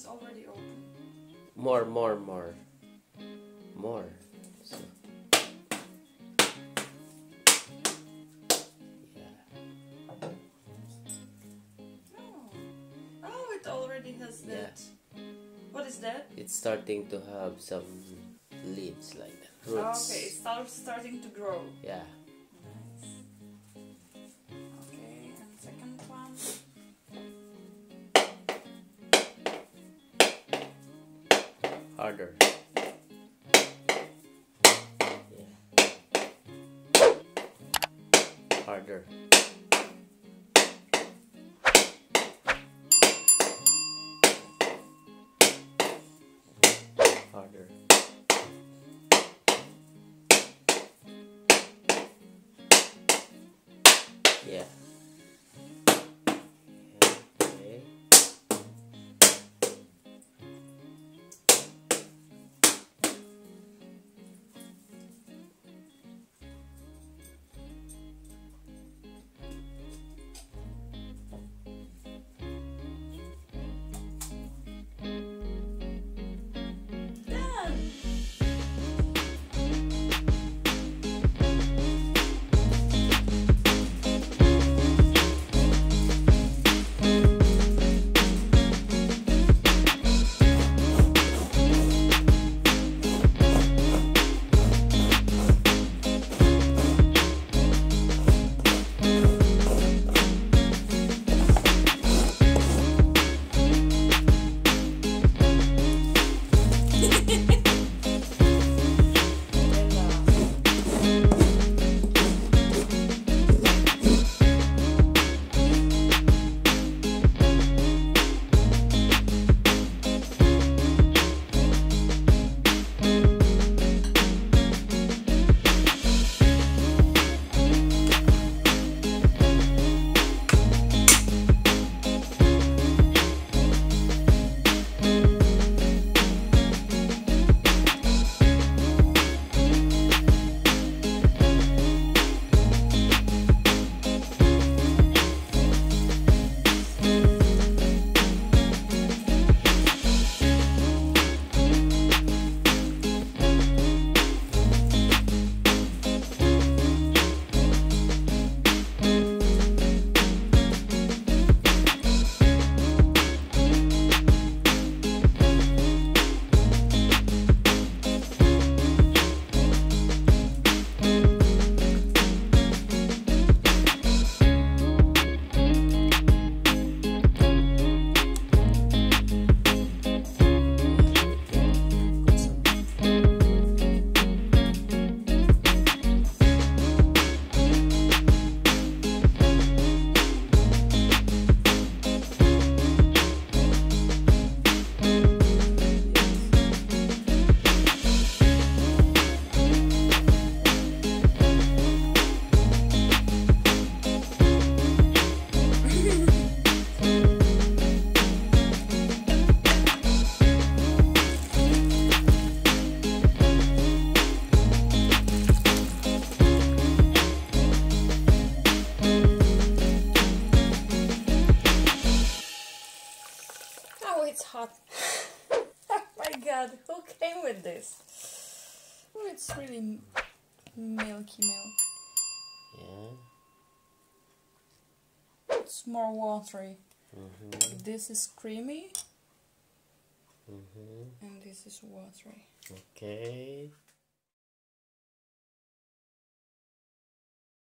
It's already open. More. So, yeah. Oh, it already has that. What is that? It's starting to have some leaves like that. Roots. Okay, it's starting to grow. Yeah. Nice. Okay, and second one. Harder. Yeah. Harder. Harder. Yeah. Okay. Done! Oh, it's hot. Oh my god, who came with this? Oh, it's really milky milk. Yeah. It's more watery. This is creamy. And this is watery. Okay.